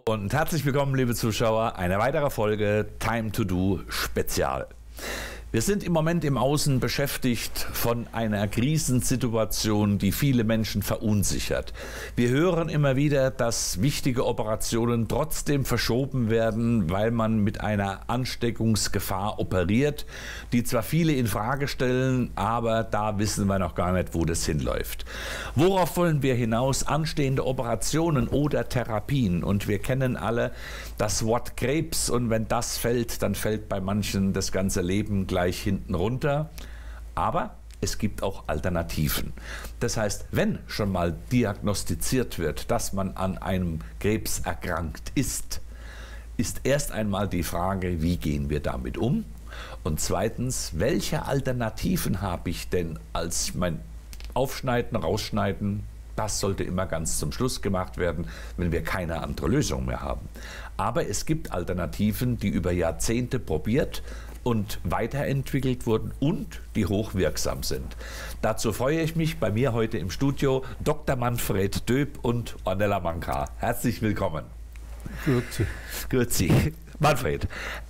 Und herzlich willkommen, liebe Zuschauer, eine weitere Folge Time to Do Spezial. Wir sind im Moment im Außen beschäftigt von einer Krisensituation, die viele Menschen verunsichert. Wir hören immer wieder, dass wichtige Operationen trotzdem verschoben werden, weil man mit einer Ansteckungsgefahr operiert, die zwar viele in Frage stellen, aber da wissen wir noch gar nicht, wo das hinläuft. Worauf wollen wir hinaus? Anstehende Operationen oder Therapien. Und wir kennen alle das Wort Krebs, und wenn das fällt, dann fällt bei manchen das ganze Leben gleich hinten runter. Aber es gibt auch Alternativen. Das heißt, wenn schon mal diagnostiziert wird, dass man an einem Krebs erkrankt ist, ist erst einmal die Frage, wie gehen wir damit um? Und zweitens, welche Alternativen habe ich denn als mein Aufschneiden, Rausschneiden? Das sollte immer ganz zum Schluss gemacht werden, wenn wir keine andere Lösung mehr haben. Aber es gibt Alternativen, die über Jahrzehnte probiert und weiterentwickelt wurden und die hochwirksam sind. Dazu freue ich mich, bei mir heute im Studio Dr. Manfred Döb und Ornella Manka. Herzlich willkommen. Grüezi. Grüezi. Manfred,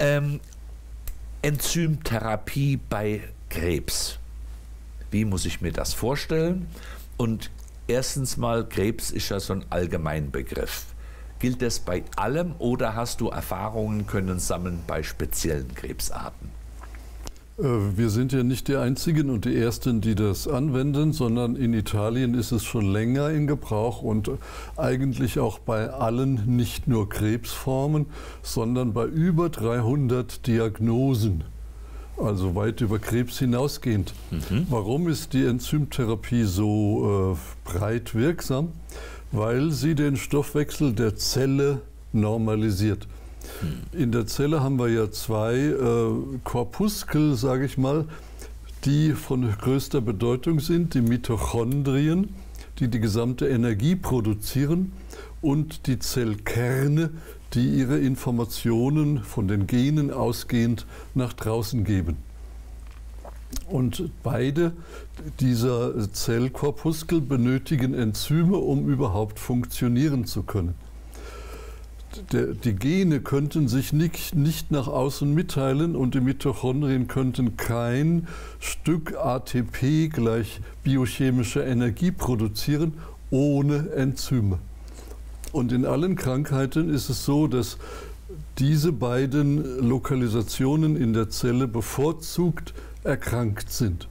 Enzymtherapie bei Krebs. Wie muss ich mir das vorstellen? Und erstens mal, Krebs ist ja so ein Allgemeinbegriff. Gilt das bei allem oder hast du Erfahrungen können sammeln bei speziellen Krebsarten? Wir sind ja nicht die Einzigen und die Ersten, die das anwenden, sondern in Italien ist es schon länger in Gebrauch und eigentlich auch bei allen, nicht nur Krebsformen, sondern bei über 300 Diagnosen. Also weit über Krebs hinausgehend. Warum ist die Enzymtherapie so breit wirksam? Weil sie den Stoffwechsel der Zelle normalisiert. In der Zelle haben wir ja zwei Korpuskel, sage ich mal, die von größter Bedeutung sind, die Mitochondrien, die die gesamte Energie produzieren, und die Zellkerne, die ihre Informationen von den Genen ausgehend nach draußen geben. Und beide dieser Zellkorpuskel benötigen Enzyme, um überhaupt funktionieren zu können. Die Gene könnten sich nicht nach außen mitteilen und die Mitochondrien könnten kein Stück ATP gleich biochemische Energie produzieren ohne Enzyme. Und in allen Krankheiten ist es so, dass diese beiden Lokalisationen in der Zelle bevorzugt erkrankt sind.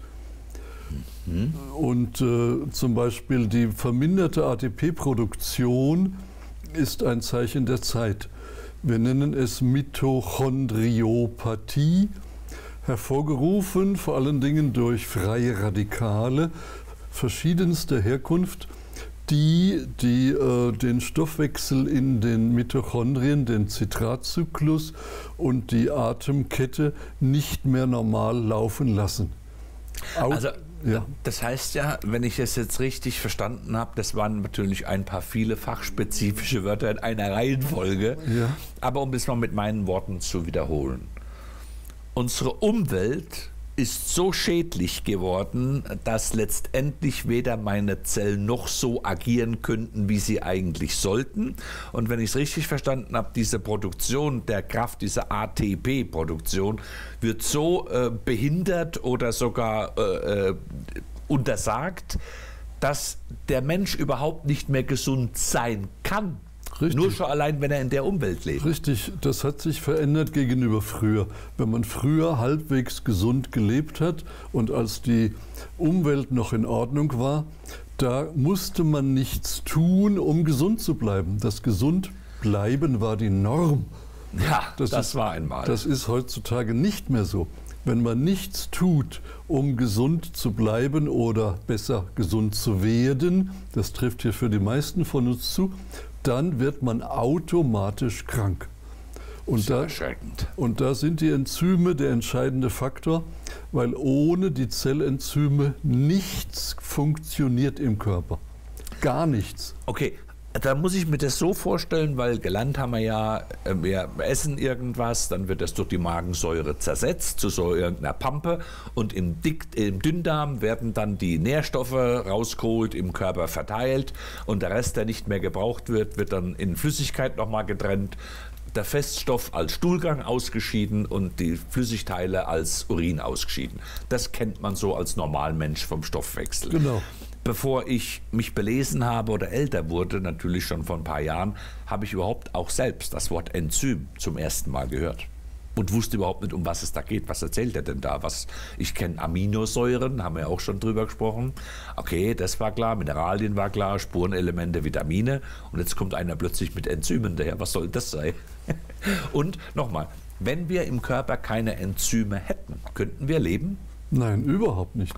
Und zum Beispiel die verminderte ATP-Produktion ist ein Zeichen der Zeit. Wir nennen es Mitochondriopathie, hervorgerufen vor allen Dingen durch freie Radikale verschiedenster Herkunft, die den Stoffwechsel in den Mitochondrien, den Zitratzyklus und die Atemkette nicht mehr normal laufen lassen. Also, das heißt ja, wenn ich es jetzt richtig verstanden habe, das waren natürlich ein paar viele fachspezifische Wörter in einer Reihenfolge, ja. Aber um es mal mit meinen Worten zu wiederholen. Unsere Umwelt ist so schädlich geworden, dass letztendlich weder meine Zellen noch so agieren könnten, wie sie eigentlich sollten. Und wenn ich es richtig verstanden habe, diese Produktion der Kraft, diese ATP-Produktion, wird so behindert oder sogar untersagt, dass der Mensch überhaupt nicht mehr gesund sein kann. Richtig. Nur schon allein, wenn er in der Umwelt lebt. Richtig, das hat sich verändert gegenüber früher. Wenn man früher halbwegs gesund gelebt hat und als die Umwelt noch in Ordnung war, da musste man nichts tun, um gesund zu bleiben. Das Gesundbleiben war die Norm. Ja, das war einmal. Das ist heutzutage nicht mehr so. Wenn man nichts tut, um gesund zu bleiben oder besser gesund zu werden, das trifft hier für die meisten von uns zu, dann wird man automatisch krank. Und da sind die Enzyme der entscheidende Faktor, weil ohne die Zellenzyme nichts funktioniert im Körper. Gar nichts. Okay, Da muss ich mir das so vorstellen, weil gelernt haben wir ja, wir essen irgendwas, dann wird das durch die Magensäure zersetzt zu so irgendeiner Pampe und im Dünndarm werden dann die Nährstoffe rausgeholt, im Körper verteilt und der Rest, der nicht mehr gebraucht wird, wird dann in Flüssigkeit nochmal getrennt. Der Feststoff als Stuhlgang ausgeschieden und die Flüssigteile als Urin ausgeschieden. Das kennt man so als Normalmensch vom Stoffwechsel. Genau. Bevor ich mich belesen habe oder älter wurde, natürlich schon vor ein paar Jahren, habe ich überhaupt auch selbst das Wort Enzym zum ersten Mal gehört. Und wusste überhaupt nicht, um was es da geht. Was erzählt er denn da? Ich kenne Aminosäuren, haben wir auch schon drüber gesprochen. Okay, das war klar, Mineralien war klar, Spurenelemente, Vitamine. Und jetzt kommt einer plötzlich mit Enzymen daher. Was soll das sein? Und nochmal, wenn wir im Körper keine Enzyme hätten, könnten wir leben? Nein, überhaupt nicht.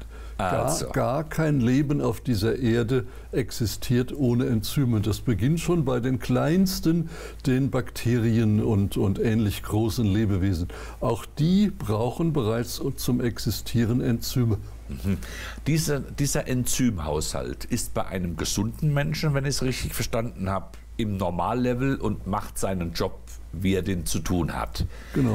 Gar kein Leben auf dieser Erde existiert ohne Enzyme. Das beginnt schon bei den kleinsten, den Bakterien und ähnlich großen Lebewesen. Auch die brauchen bereits zum Existieren Enzyme. Mhm. Dieser Enzymhaushalt ist bei einem gesunden Menschen, wenn ich es richtig verstanden habe, im Normallevel und macht seinen Job, wie er den zu tun hat. Genau.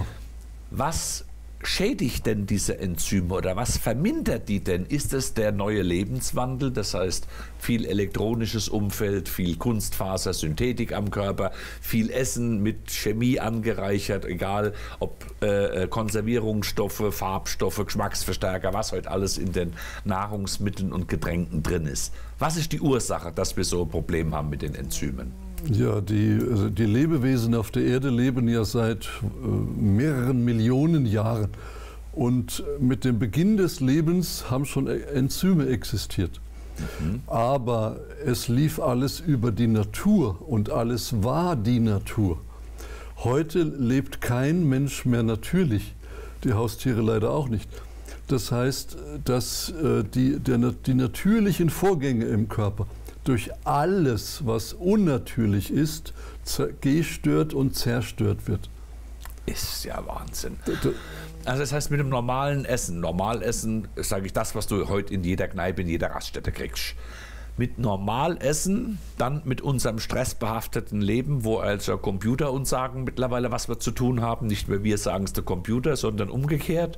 Was schädigt denn diese Enzyme oder was vermindert die denn? Ist es der neue Lebenswandel, das heißt viel elektronisches Umfeld, viel Kunstfaser, Synthetik am Körper, viel Essen mit Chemie angereichert, egal ob Konservierungsstoffe, Farbstoffe, Geschmacksverstärker, was heute alles in den Nahrungsmitteln und Getränken drin ist. Was ist die Ursache, dass wir so ein Problem haben mit den Enzymen? Ja, die Lebewesen auf der Erde leben ja seit mehreren Millionen Jahren. Und mit dem Beginn des Lebens haben schon Enzyme existiert. Mhm. Aber es lief alles über die Natur und alles war die Natur. Heute lebt kein Mensch mehr natürlich, die Haustiere leider auch nicht. Das heißt, dass die natürlichen Vorgänge im Körper durch alles, was unnatürlich ist, gestört und zerstört wird. Ist ja Wahnsinn. Also das heißt, mit dem normalen Essen, sage ich das, was du heute in jeder Kneipe, in jeder Raststätte kriegst. Mit Normalessen, dann mit unserem stressbehafteten Leben, wo also Computer uns sagen mittlerweile, was wir zu tun haben, nicht mehr wir sagen es der Computer, sondern umgekehrt.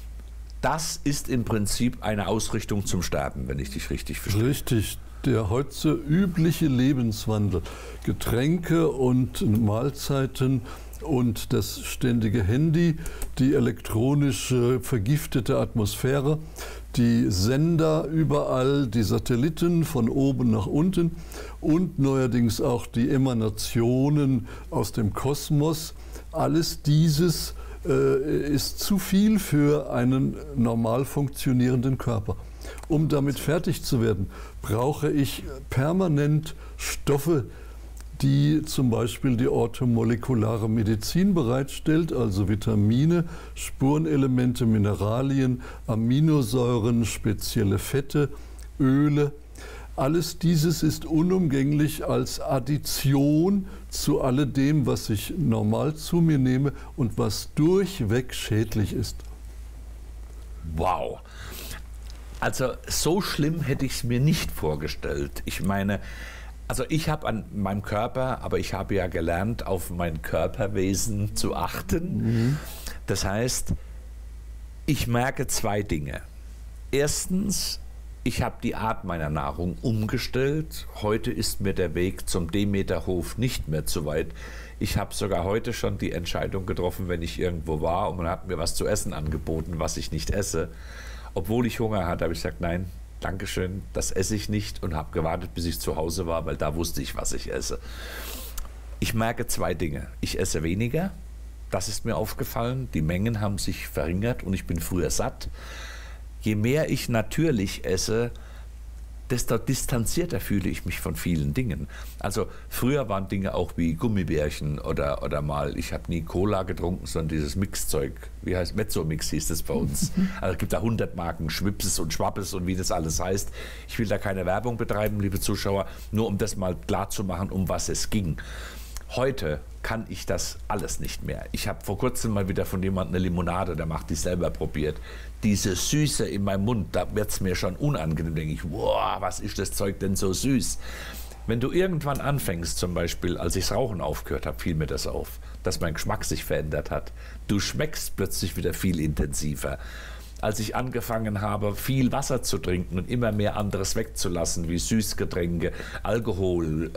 Das ist im Prinzip eine Ausrichtung zum Sterben, wenn ich dich richtig verstehe. Richtig. Der heute übliche Lebenswandel, Getränke und Mahlzeiten und das ständige Handy, die elektronische vergiftete Atmosphäre, die Sender überall, die Satelliten von oben nach unten und neuerdings auch die Emanationen aus dem Kosmos. Alles dieses ist zu viel für einen normal funktionierenden Körper. Um damit fertig zu werden, brauche ich permanent Stoffe, die zum Beispiel die orthomolekulare Medizin bereitstellt, also Vitamine, Spurenelemente, Mineralien, Aminosäuren, spezielle Fette, Öle. Alles dieses ist unumgänglich als Addition zu alledem, was ich normal zu mir nehme und was durchweg schädlich ist. Wow! Also so schlimm hätte ich es mir nicht vorgestellt. Ich meine, also ich habe an meinem Körper, aber ich habe ja gelernt, auf mein Körperwesen zu achten. Mhm. Das heißt, ich merke zwei Dinge. Erstens, ich habe die Art meiner Nahrung umgestellt. Heute ist mir der Weg zum Demeterhof nicht mehr zu weit. Ich habe sogar heute schon die Entscheidung getroffen, wenn ich irgendwo war und man hat mir was zu essen angeboten, was ich nicht esse. Obwohl ich Hunger hatte, habe ich gesagt, nein, Dankeschön, das esse ich nicht und habe gewartet, bis ich zu Hause war, weil da wusste ich, was ich esse. Ich merke zwei Dinge. Ich esse weniger, das ist mir aufgefallen. Die Mengen haben sich verringert und ich bin früher satt. Je mehr ich natürlich esse, desto distanzierter fühle ich mich von vielen Dingen. Also früher waren Dinge auch wie Gummibärchen oder mal, ich habe nie Cola getrunken, sondern dieses Mixzeug, wie heißt Mezzo-Mix hieß das bei uns. Also es gibt da 100 Marken, Schwipses und Schwappes und wie das alles heißt. Ich will da keine Werbung betreiben, liebe Zuschauer, nur um das mal klar zu machen, um was es ging. Heute kann ich das alles nicht mehr. Ich habe vor kurzem mal wieder von jemandem eine Limonade, der macht die selber probiert. Diese Süße in meinem Mund, da wird es mir schon unangenehm. Denke ich, wow, was ist das Zeug denn so süß? Wenn du irgendwann anfängst, zum Beispiel, als ich das Rauchen aufgehört habe, fiel mir das auf, dass mein Geschmack sich verändert hat. Du schmeckst plötzlich wieder viel intensiver. Als ich angefangen habe, viel Wasser zu trinken und immer mehr anderes wegzulassen, wie Süßgetränke, Alkohol,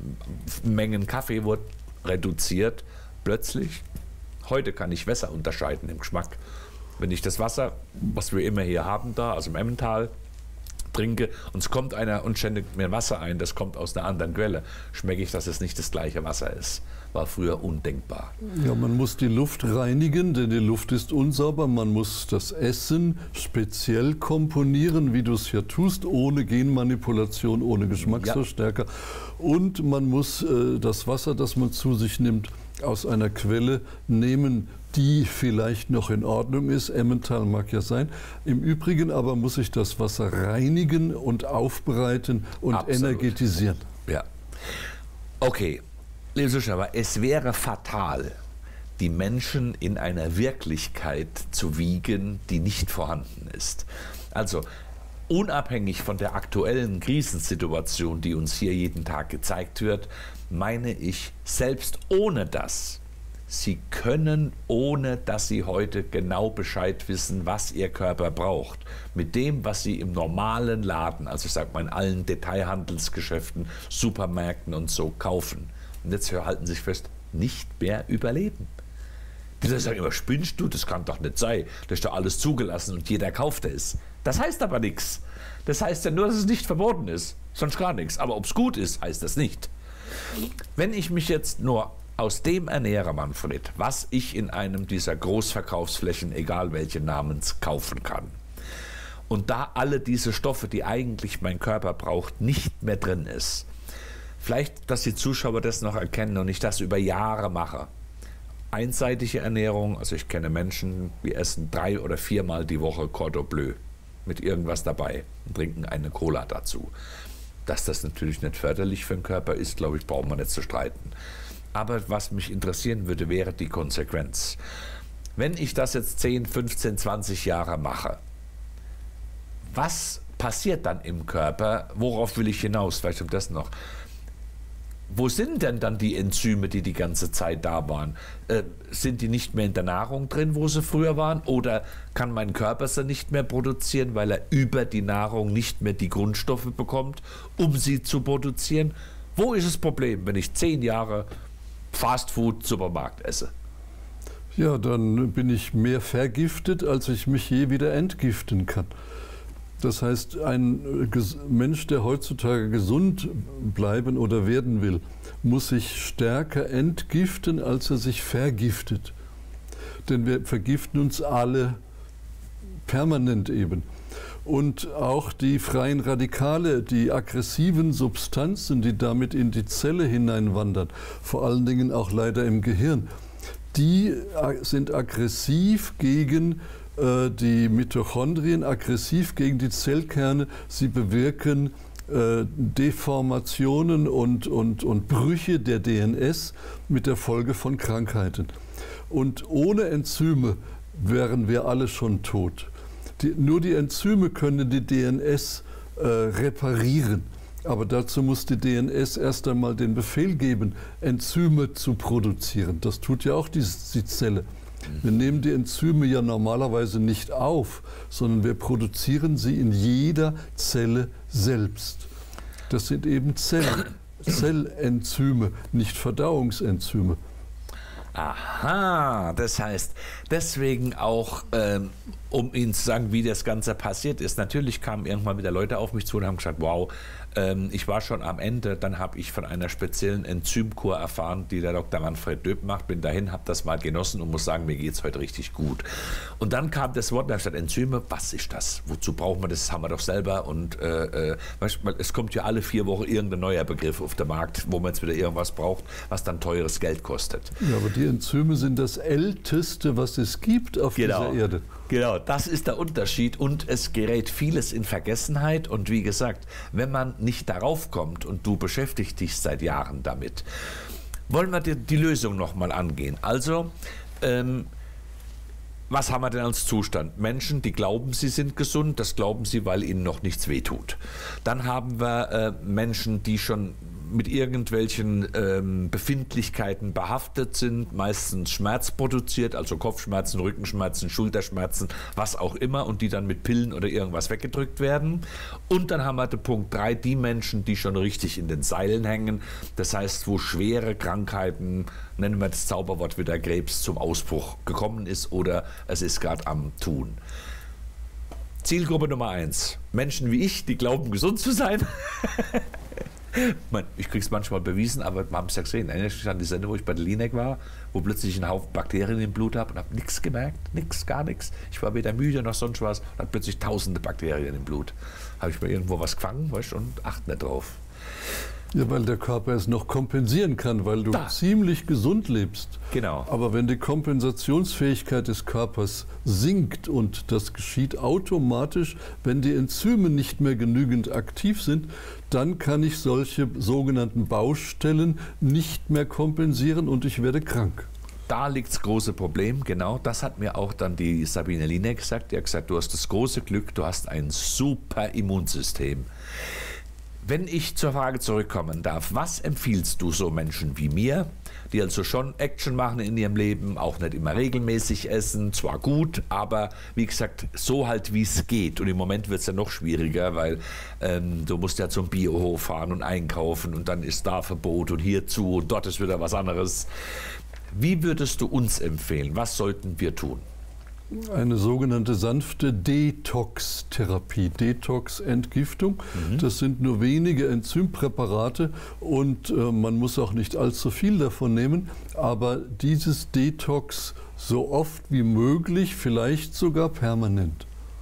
Mengen Kaffee wurden reduziert, plötzlich, heute kann ich Wässer unterscheiden im Geschmack. Wenn ich das Wasser, was wir immer hier haben da, also im Emmental, trinke und es kommt einer und schenkt mir Wasser ein, das kommt aus einer anderen Quelle, schmecke ich, dass es nicht das gleiche Wasser ist. War früher undenkbar. Ja, man muss die Luft reinigen, denn die Luft ist unsauber. Man muss das Essen speziell komponieren, wie du es ja tust, ohne Genmanipulation, ohne Geschmacksverstärker. Ja. Und man muss das Wasser, das man zu sich nimmt, aus einer Quelle nehmen, die vielleicht noch in Ordnung ist. Emmental mag ja sein. Im Übrigen aber muss ich das Wasser reinigen und aufbereiten und energetisieren. Ja. Okay. Liebe Zuschauer, es wäre fatal, die Menschen in einer Wirklichkeit zu wiegen, die nicht vorhanden ist. Also unabhängig von der aktuellen Krisensituation, die uns hier jeden Tag gezeigt wird, meine ich, selbst ohne das, Sie können, ohne dass Sie heute genau Bescheid wissen, was Ihr Körper braucht, mit dem, was Sie im normalen Laden, also ich sage mal in allen Detailhandelsgeschäften, Supermärkten und so kaufen, und jetzt halten Sie sich fest, nicht mehr überleben. Die sagen immer, spinnst du? Das kann doch nicht sein. Das ist doch alles zugelassen und jeder kauft es. Das heißt aber nichts. Das heißt ja nur, dass es nicht verboten ist. Sonst gar nichts. Aber ob es gut ist, heißt das nicht. Wenn ich mich jetzt nur aus dem ernähre, Manfred, was ich in einem dieser Großverkaufsflächen, egal welche Namens, kaufen kann, und da alle diese Stoffe, die eigentlich mein Körper braucht, nicht mehr drin ist, vielleicht, dass die Zuschauer das noch erkennen und ich das über Jahre mache. Einseitige Ernährung, also ich kenne Menschen, die essen 3- oder 4-mal die Woche Cordon Bleu mit irgendwas dabei und trinken eine Cola dazu. Dass das natürlich nicht förderlich für den Körper ist, glaube ich, brauchen wir nicht zu streiten. Aber was mich interessieren würde, wäre die Konsequenz. Wenn ich das jetzt 10, 15, 20 Jahre mache, was passiert dann im Körper? Worauf will ich hinaus? Vielleicht um das noch. Wo sind denn dann die Enzyme, die die ganze Zeit da waren? Sind die nicht mehr in der Nahrung drin, wo sie früher waren? Oder kann mein Körper sie nicht mehr produzieren, weil er über die Nahrung nicht mehr die Grundstoffe bekommt, um sie zu produzieren? Wo ist das Problem, wenn ich 10 Jahre Fastfood-Supermarkt esse? Ja, dann bin ich mehr vergiftet, als ich mich je wieder entgiften kann. Das heißt, ein Mensch, der heutzutage gesund bleiben oder werden will, muss sich stärker entgiften, als er sich vergiftet. Denn wir vergiften uns alle permanent eben. Und auch die freien Radikale, die aggressiven Substanzen, die damit in die Zelle hineinwandern, vor allen Dingen auch leider im Gehirn, die sind aggressiv gegen die Mitochondrien, aggressiv gegen die Zellkerne. Sie bewirken Deformationen und Brüche der DNS mit der Folge von Krankheiten. Und ohne Enzyme wären wir alle schon tot. Nur die Enzyme können die DNS reparieren. Aber dazu muss die DNS erst einmal den Befehl geben, Enzyme zu produzieren. Das tut ja auch die Zelle. Wir nehmen die Enzyme ja normalerweise nicht auf, sondern wir produzieren sie in jeder Zelle selbst. Das sind eben Zellenzyme, nicht Verdauungsenzyme. Aha, das heißt, deswegen auch, um Ihnen zu sagen, wie das Ganze passiert ist, natürlich kamen irgendwann wieder Leute auf mich zu und haben gesagt, wow, ich war schon am Ende, dann habe ich von einer speziellen Enzymkur erfahren, die der Dr. Manfred Döb macht, bin dahin, habe das mal genossen und muss sagen, mir geht es heute richtig gut. Und dann kam das Wort, da habe ich gesagt, Enzyme, was ist das? Wozu brauchen wir das? Das haben wir doch selber und es kommt ja alle 4 Wochen irgendein neuer Begriff auf den Markt, wo man jetzt wieder irgendwas braucht, was dann teures Geld kostet. Ja, aber die Enzyme sind das Älteste, was es gibt auf dieser Erde. Genau, das ist der Unterschied und es gerät vieles in Vergessenheit und wie gesagt, wenn man nicht darauf kommt und du beschäftigst dich seit Jahren damit, wollen wir die Lösung nochmal angehen. Also, Was haben wir denn als Zustand? Menschen, die glauben, sie sind gesund, das glauben sie, weil ihnen noch nichts wehtut. Dann haben wir Menschen, die schon mit irgendwelchen Befindlichkeiten behaftet sind, meistens Schmerz produziert, also Kopfschmerzen, Rückenschmerzen, Schulterschmerzen, was auch immer, und die dann mit Pillen oder irgendwas weggedrückt werden. Und dann haben wir den Punkt 3, die Menschen, die schon richtig in den Seilen hängen, das heißt, wo schwere Krankheiten, nennen wir das Zauberwort wieder Krebs, zum Ausbruch gekommen ist oder es ist gerade am Tun. Zielgruppe Nummer 1, Menschen wie ich, die glauben, gesund zu sein. Ich kriege es manchmal bewiesen, aber wir haben es ja gesehen. Erinnere dich an die Sendung, wo ich bei der Linek war, wo plötzlich einen Haufen Bakterien im Blut habe und habe nichts gemerkt, gar nichts. Ich war weder müde noch sonst was und habe plötzlich tausende Bakterien im Blut. Habe ich mir irgendwo was gefangen, weißt, und achte nicht drauf. Ja, weil der Körper es noch kompensieren kann, weil du ziemlich gesund lebst. Genau. Aber wenn die Kompensationsfähigkeit des Körpers sinkt, und das geschieht automatisch, wenn die Enzyme nicht mehr genügend aktiv sind, dann kann ich solche sogenannten Baustellen nicht mehr kompensieren und ich werde krank. Da liegt das große Problem, genau. Das hat mir auch dann die Sabine Linek gesagt. Die hat gesagt, du hast das große Glück, du hast ein super Immunsystem. Wenn ich zur Frage zurückkommen darf, was empfiehlst du so Menschen wie mir, die also schon Action machen in ihrem Leben, auch nicht immer regelmäßig essen, zwar gut, aber wie gesagt, so halt wie es geht. Und im Moment wird es ja noch schwieriger, weil du musst ja zum Biohof fahren und einkaufen und dann ist da Verbot und hier zu und dort ist wieder was anderes. Wie würdest du uns empfehlen? Was sollten wir tun? Eine sogenannte sanfte Detox-Therapie, Detox-Entgiftung. Das sind nur wenige Enzympräparate und man muss auch nicht allzu viel davon nehmen. Aber dieses Detox so oft wie möglich, vielleicht sogar permanent.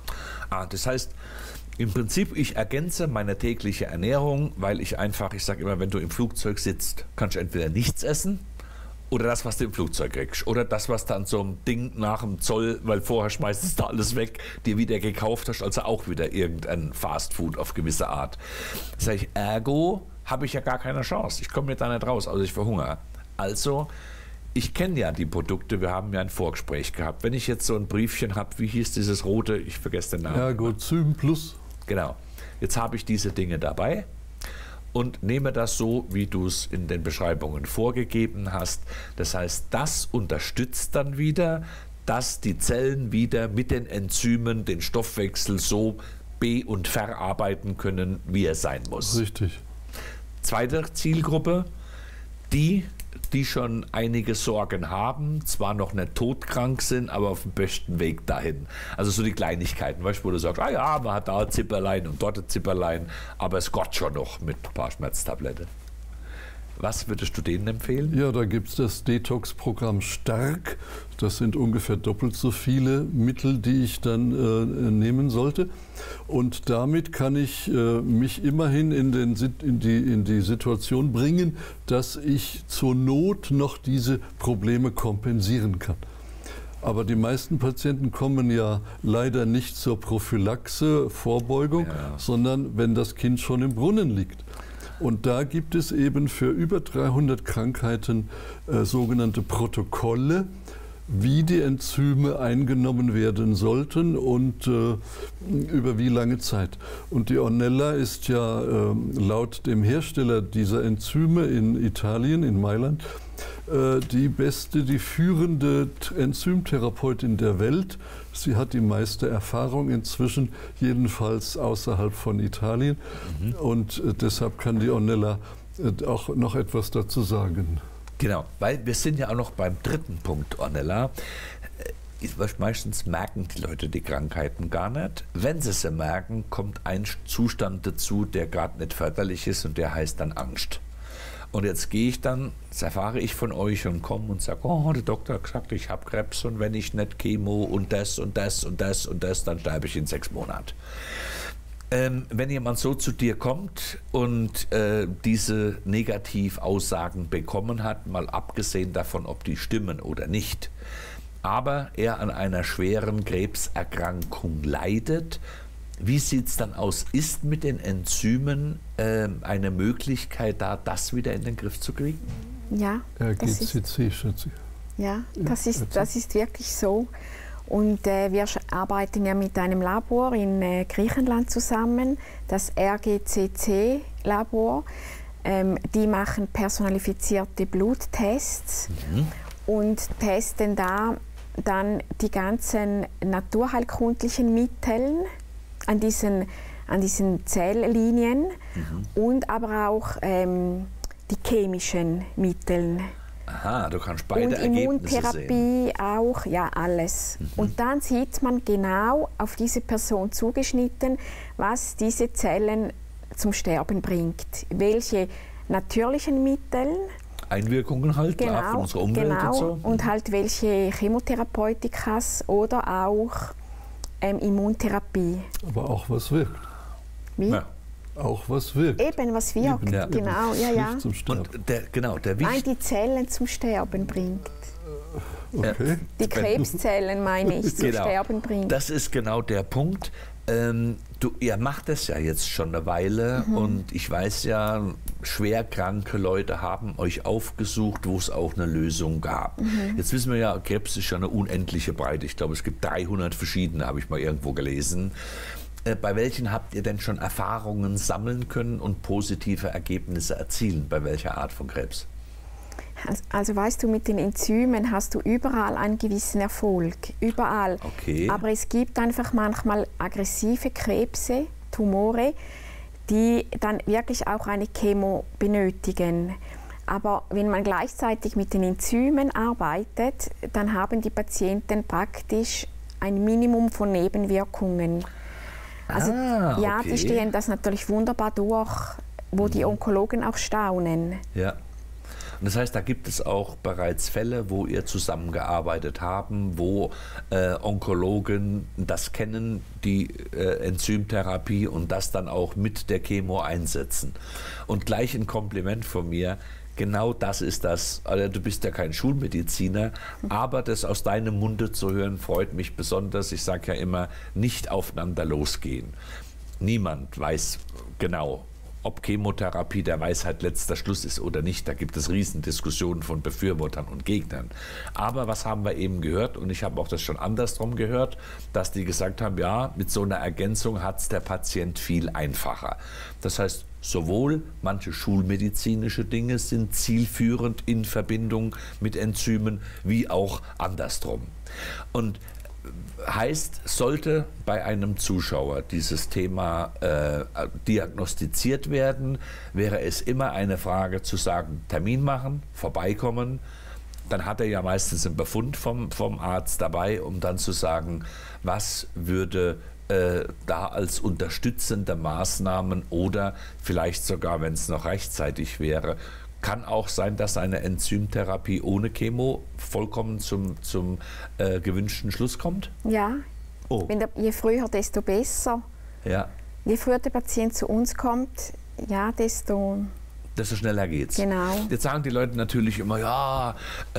Das heißt, im Prinzip, ich ergänze meine tägliche Ernährung, weil ich sage immer, wenn du im Flugzeug sitzt, kannst du entweder nichts essen, oder das, was du im Flugzeug kriegst. Oder das, was du an so einem Ding nach dem Zoll, weil vorher schmeißt du da alles weg, dir wieder gekauft hast, also auch wieder irgendein Fastfood auf gewisse Art. Sag ich, ergo habe ich ja gar keine Chance. Ich komme mir da nicht raus, also ich verhungere. Also, ich kenne ja die Produkte, wir haben ja ein Vorgespräch gehabt. Wenn ich jetzt so ein Briefchen habe, wie hieß dieses rote, ich vergesse den Namen. Ergozym Plus. Genau. Jetzt habe ich diese Dinge dabei und nehme das so, wie du es in den Beschreibungen vorgegeben hast. Das heißt, das unterstützt dann wieder, dass die Zellen wieder mit den Enzymen den Stoffwechsel so be- und verarbeiten können, wie er sein muss. Richtig. Zweite Zielgruppe, die schon einige Sorgen haben, zwar noch nicht todkrank sind, aber auf dem besten Weg dahin. Also so die Kleinigkeiten, weißt du, wo du sagst, ah ja, man hat da ein Zipperlein und dort ein Zipperlein, aber es geht schon noch mit ein paar Schmerztabletten. Was würdest du denen empfehlen? Ja, da gibt es das Detox-Programm Stark. Das sind ungefähr doppelt so viele Mittel, die ich dann nehmen sollte. Und damit kann ich mich immerhin in die Situation bringen, dass ich zur Not noch diese Probleme kompensieren kann. Aber die meisten Patienten kommen ja leider nicht zur Prophylaxe, Vorbeugung, sondern wenn das Kind schon im Brunnen liegt. Und da gibt es eben für über 300 Krankheiten sogenannte Protokolle, wie die Enzyme eingenommen werden sollten und über wie lange Zeit. Und die Ornella ist ja laut dem Hersteller dieser Enzyme in Italien, in Mailand, die führende Enzymtherapeutin der Welt. Sie hat die meiste Erfahrung inzwischen, jedenfalls außerhalb von Italien. Und deshalb kann die Ornella auch noch etwas dazu sagen. Genau, weil wir sind ja auch noch beim dritten Punkt, Ornella. Meistens merken die Leute die Krankheiten gar nicht. Wenn sie merken, kommt ein Zustand dazu, der gerade nicht förderlich ist und der heißt dann Angst. Und jetzt gehe ich dann, das erfahre ich von euch und komme und sage, oh, der Doktor hat gesagt, ich habe Krebs und wenn ich nicht Chemo und das und das und das und das, dann sterbe ich in 6 Monaten. Wenn jemand so zu dir kommt und diese Negativaussagen bekommen hat, mal abgesehen davon, ob die stimmen oder nicht, aber er an einer schweren Krebserkrankung leidet, wie sieht es dann aus? Ist mit den Enzymen eine Möglichkeit da, das wieder in den Griff zu kriegen? Ja, RGCC, schätze ich. Ja, das ist wirklich so. Und wir arbeiten ja mit einem Labor in Griechenland zusammen, das RGCC-Labor. Die machen personalisierte Bluttests und testen da dann die ganzen naturheilkundlichen Mittel an diesen Zelllinien und aber auch die chemischen Mittel. Aha, du kannst beide und Ergebnisse Immuntherapie sehen. auch, ja, alles. Und dann sieht man genau auf diese Person zugeschnitten, was diese Zellen zum Sterben bringt. Welche natürlichen Mittel, Einwirkungen halt klar, von unserer Umwelt und so. Und halt welche Chemotherapeutika oder auch Immuntherapie. Aber auch was wirkt. Wie? Ja. Auch was wirkt. Eben, was wirkt, Eben, genau, ja. Nicht zum Sterben. Und der Nein, die Zellen zum Sterben bringt. Okay. Die Krebszellen, meine ich, zum Sterben bringt. Das ist genau der Punkt. Ihr macht das ja jetzt schon eine Weile und ich weiß ja, schwerkranke Leute haben euch aufgesucht, wo es auch eine Lösung gab. Jetzt wissen wir ja, Krebs ist ja eine unendliche Breite. Ich glaube, es gibt 300 verschiedene, habe ich mal irgendwo gelesen. Bei welchen habt ihr denn schon Erfahrungen sammeln können und positive Ergebnisse erzielen? Bei welcher Art von Krebs? Also weißt du, mit den Enzymen hast du überall einen gewissen Erfolg, überall. Okay. Aber es gibt einfach manchmal aggressive Krebse, Tumore, die dann wirklich auch eine Chemo benötigen. Aber wenn man gleichzeitig mit den Enzymen arbeitet, dann haben die Patienten praktisch ein Minimum von Nebenwirkungen. Also ja, die stehen das natürlich wunderbar durch, wo die Onkologen auch staunen. Ja. Und das heißt, da gibt es auch bereits Fälle, wo ihr zusammengearbeitet haben, wo Onkologen das kennen, die Enzymtherapie und das dann auch mit der Chemo einsetzen. Und gleich ein Kompliment von mir. Genau das ist das. Also du bist ja kein Schulmediziner, aber das aus deinem Munde zu hören, freut mich besonders. Ich sage ja immer, nicht aufeinander losgehen. Niemand weiß genau, ob Chemotherapie der Weisheit letzter Schluss ist oder nicht. Da gibt es Riesendiskussionen von Befürwortern und Gegnern. Aber was haben wir eben gehört, und ich habe auch das schon andersrum gehört, dass die gesagt haben, ja, mit so einer Ergänzung hat es der Patient viel einfacher. Das heißt, sowohl manche schulmedizinische Dinge sind zielführend in Verbindung mit Enzymen, wie auch andersrum. Und heißt, sollte bei einem Zuschauer dieses Thema diagnostiziert werden, wäre es immer eine Frage zu sagen, Termin machen, vorbeikommen. Dann hat er ja meistens einen Befund vom Arzt dabei, um dann zu sagen, was würde da als unterstützende Maßnahmen oder vielleicht sogar, wenn es noch rechtzeitig wäre, kann auch sein, dass eine Enzymtherapie ohne Chemo vollkommen zum gewünschten Schluss kommt? Ja, je früher, desto besser. Ja. Je früher der Patient zu uns kommt, ja, desto schneller geht's. Genau. Jetzt sagen die Leute natürlich immer, ja,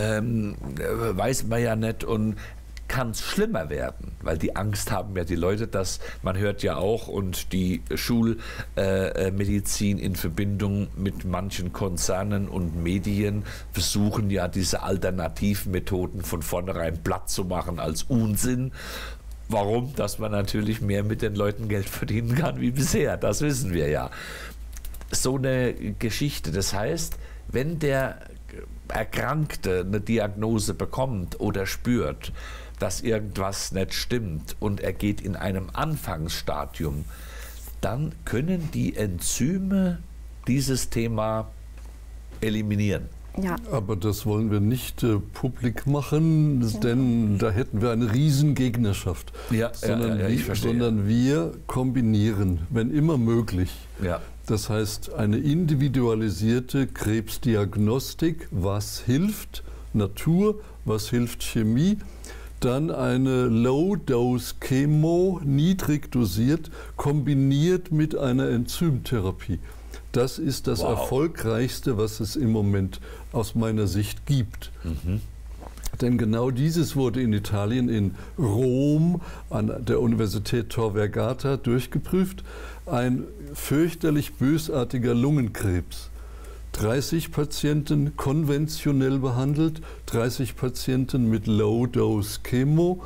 weiß man ja nicht, und kann es schlimmer werden, weil die Angst haben ja die Leute, dass man hört ja auch, und die Schulmedizin in Verbindung mit manchen Konzernen und Medien versuchen ja diese Alternativmethoden von vornherein platt zu machen als Unsinn. Warum? Dass man natürlich mehr mit den Leuten Geld verdienen kann wie bisher, das wissen wir ja. So eine Geschichte, das heißt, wenn der Erkrankte eine Diagnose bekommt oder spürt, dass irgendwas nicht stimmt und er geht in einem Anfangsstadium, dann können die Enzyme dieses Thema eliminieren. Ja. Aber das wollen wir nicht publik machen, denn da hätten wir eine Riesengegnerschaft. Ja, ich verstehe. Sondern wir kombinieren, wenn immer möglich. Ja. Das heißt, eine individualisierte Krebsdiagnostik, was hilft Natur, was hilft Chemie, dann eine Low-Dose-Chemo, niedrig dosiert, kombiniert mit einer Enzymtherapie. Das ist das Erfolgreichste, was es im Moment aus meiner Sicht gibt. Denn genau dieses wurde in Italien, in Rom, an der Universität Tor Vergata durchgeprüft. Ein fürchterlich bösartiger Lungenkrebs. 30 Patienten konventionell behandelt, 30 Patienten mit Low-Dose Chemo,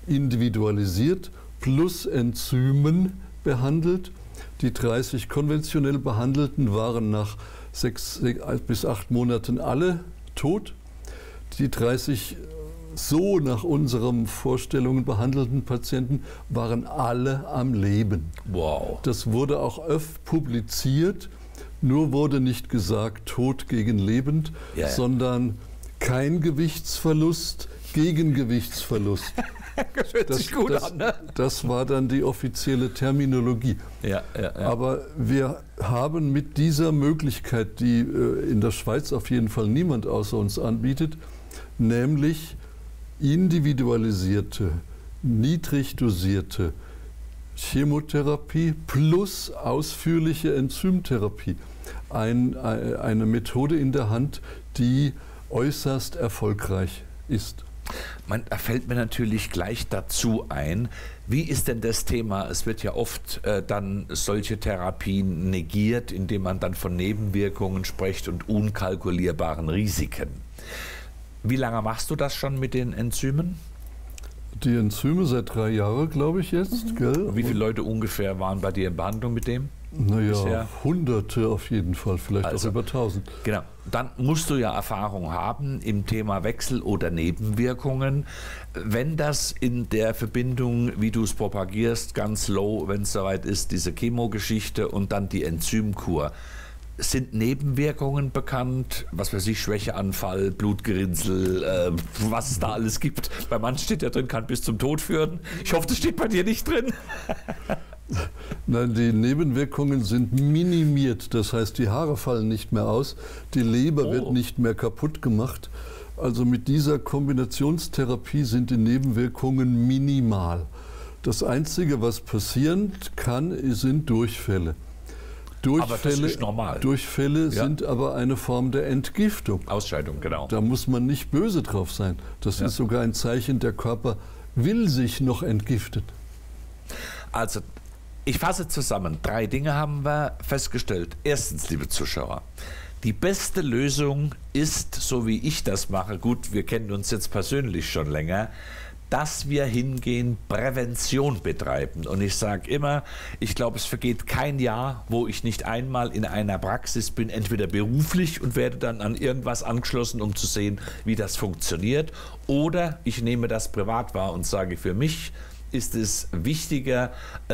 individualisiert plus Enzymen behandelt. Die 30 konventionell Behandelten waren nach 6 bis 8 Monaten alle tot. Die 30 so nach unseren Vorstellungen behandelten Patienten waren alle am Leben. Wow. Das wurde auch oft publiziert, nur wurde nicht gesagt tot gegen lebend, sondern kein Gewichtsverlust gegen Gewichtsverlust. Das hört sich gut an, ne? Das war dann die offizielle Terminologie. Ja. Aber wir haben mit dieser Möglichkeit, die in der Schweiz auf jeden Fall niemand außer uns anbietet, nämlich individualisierte, niedrig dosierte Chemotherapie plus ausführliche Enzymtherapie, eine Methode in der Hand, die äußerst erfolgreich ist. Da fällt mir natürlich gleich dazu ein, wie ist denn das Thema, es wird ja oft dann solche Therapien negiert, indem man dann von Nebenwirkungen spricht und unkalkulierbaren Risiken. Wie lange machst du das schon mit den Enzymen? Die Enzyme seit 3 Jahren, glaube ich jetzt. Gell? Und wie viele Leute ungefähr waren bei dir in Behandlung mit dem? Naja, bisher? Hunderte auf jeden Fall, vielleicht auch über 1000. Genau, dann musst du ja Erfahrung haben im Thema Wechsel- oder Nebenwirkungen. Wenn das in der Verbindung, wie du es propagierst, ganz low, wenn es soweit ist, diese Chemogeschichte und dann die Enzymkur, sind Nebenwirkungen bekannt? Was weiß ich, Schwächeanfall, Blutgerinnsel, was es da alles gibt. Bei manchen steht ja drin, kann bis zum Tod führen. Ich hoffe, das steht bei dir nicht drin. Nein, die Nebenwirkungen sind minimiert. Das heißt, die Haare fallen nicht mehr aus, die Leber wird nicht mehr kaputt gemacht. Also mit dieser Kombinationstherapie sind die Nebenwirkungen minimal. Das Einzige, was passieren kann, sind Durchfälle. Aber das ist normal. Durchfälle sind aber eine Form der Entgiftung. Ausscheidung, genau. Da muss man nicht böse drauf sein. Das ist sogar ein Zeichen, der Körper will sich noch entgiften. Also, ich fasse zusammen. 3 Dinge haben wir festgestellt. Erstens, liebe Zuschauer, die beste Lösung ist, so wie ich das mache, gut, wir kennen uns jetzt persönlich schon länger, dass wir hingehen, Prävention betreiben. Und ich sage immer, ich glaube, es vergeht kein Jahr, wo ich nicht einmal in einer Praxis bin, entweder beruflich und werde dann an irgendwas angeschlossen, um zu sehen, wie das funktioniert, oder ich nehme das privat wahr und sage, für mich ist es wichtiger,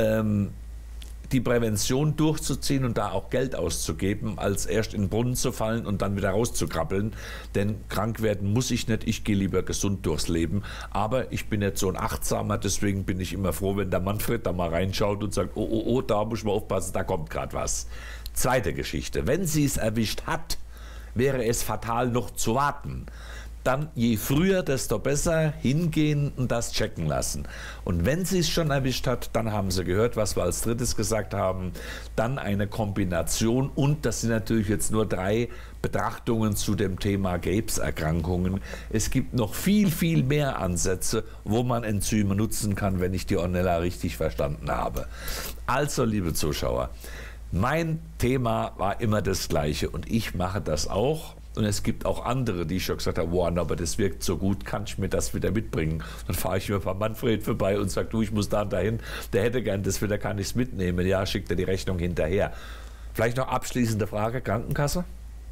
die Prävention durchzuziehen und da auch Geld auszugeben, als erst in den Brunnen zu fallen und dann wieder rauszukrabbeln. Denn krank werden muss ich nicht, ich gehe lieber gesund durchs Leben. Aber ich bin jetzt so ein Achtsamer, deswegen bin ich immer froh, wenn der Manfred da mal reinschaut und sagt, oh, da muss man aufpassen, da kommt gerade was. Zweite Geschichte, wenn sie es erwischt hat, wäre es fatal noch zu warten. Dann je früher, desto besser hingehen und das checken lassen. Und wenn sie es schon erwischt hat, dann haben sie gehört, was wir als drittes gesagt haben, dann eine Kombination, und das sind natürlich jetzt nur 3 Betrachtungen zu dem Thema Krebserkrankungen. Es gibt noch viel, viel mehr Ansätze, wo man Enzyme nutzen kann, wenn ich die Ornella richtig verstanden habe. Also, liebe Zuschauer, mein Thema war immer das Gleiche und ich mache das auch. Und es gibt auch andere, die schon gesagt haben, wow, aber das wirkt so gut, kann ich mir das wieder mitbringen? Dann fahre ich immer bei Manfred vorbei und sage, du, ich muss da und dahin, der hätte gern das wieder, kann ich es mitnehmen? Ja, schickt er die Rechnung hinterher. Vielleicht noch abschließende Frage, Krankenkasse?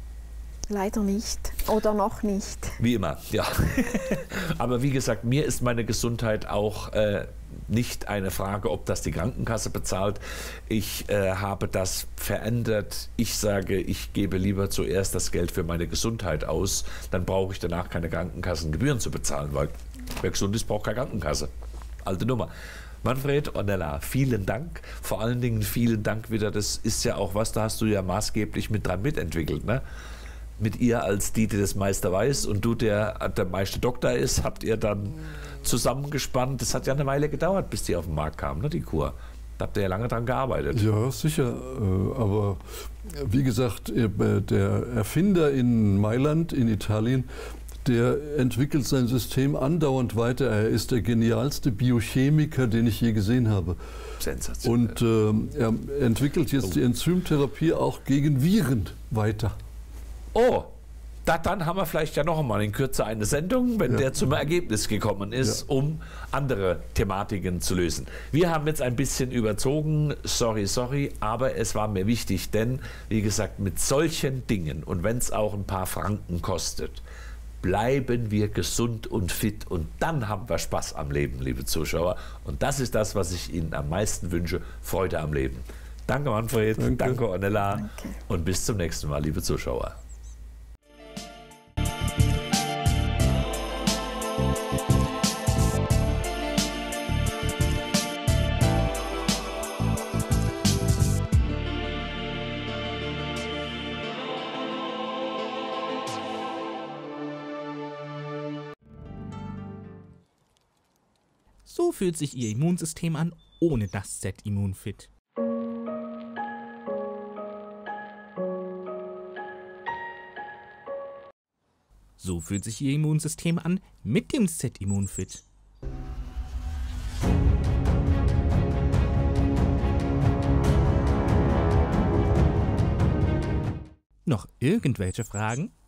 Leider nicht oder noch nicht. Wie immer, ja. Aber wie gesagt, mir ist meine Gesundheit auch nicht eine Frage, ob das die Krankenkasse bezahlt. Ich habe das verändert. Ich sage, ich gebe lieber zuerst das Geld für meine Gesundheit aus. Dann brauche ich danach keine Krankenkassengebühren zu bezahlen, weil wer gesund ist, braucht keine Krankenkasse. Alte Nummer. Manfred, Ornella, vielen Dank. Vor allen Dingen vielen Dank wieder. Das ist ja auch was, da hast du ja maßgeblich mit dran mitentwickelt, ne? Mit ihr als die das Meister weiß und du, der Meister Doktor ist, habt ihr dann zusammengespannt. Das hat ja eine Weile gedauert, bis die auf den Markt kam, ne, die Kur. Da habt ihr ja lange dran gearbeitet. Ja, sicher. Aber wie gesagt, der Erfinder in Mailand, in Italien, der entwickelt sein System andauernd weiter. Er ist der genialste Biochemiker, den ich je gesehen habe. Sensationell. Und er entwickelt jetzt die Enzymtherapie auch gegen Viren weiter. Oh, Dann haben wir vielleicht ja noch einmal in Kürze eine Sendung, wenn der zum Ergebnis gekommen ist, um andere Thematiken zu lösen. Wir haben jetzt ein bisschen überzogen, sorry, aber es war mir wichtig, denn, wie gesagt, mit solchen Dingen und wenn es auch ein paar Franken kostet, bleiben wir gesund und fit und dann haben wir Spaß am Leben, liebe Zuschauer. Und das ist das, was ich Ihnen am meisten wünsche, Freude am Leben. Danke Manfred, danke Ornella und bis zum nächsten Mal, liebe Zuschauer. So fühlt sich Ihr Immunsystem an ohne das Z-Immunfit. So fühlt sich Ihr Immunsystem an mit dem Z-Immunfit. Noch irgendwelche Fragen?